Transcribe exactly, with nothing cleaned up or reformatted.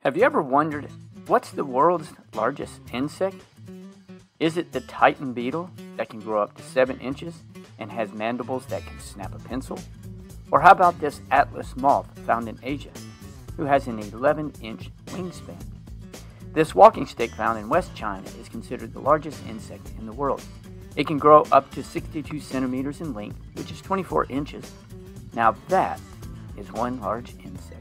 Have you ever wondered, what's the world's largest insect? Is it the Titan beetle that can grow up to seven inches and has mandibles that can snap a pencil? Or how about this Atlas moth found in Asia, who has an eleven inch wingspan? This walking stick found in West China is considered the largest insect in the world. It can grow up to sixty-two centimeters in length, which is twenty-four inches. Now that is one large insect.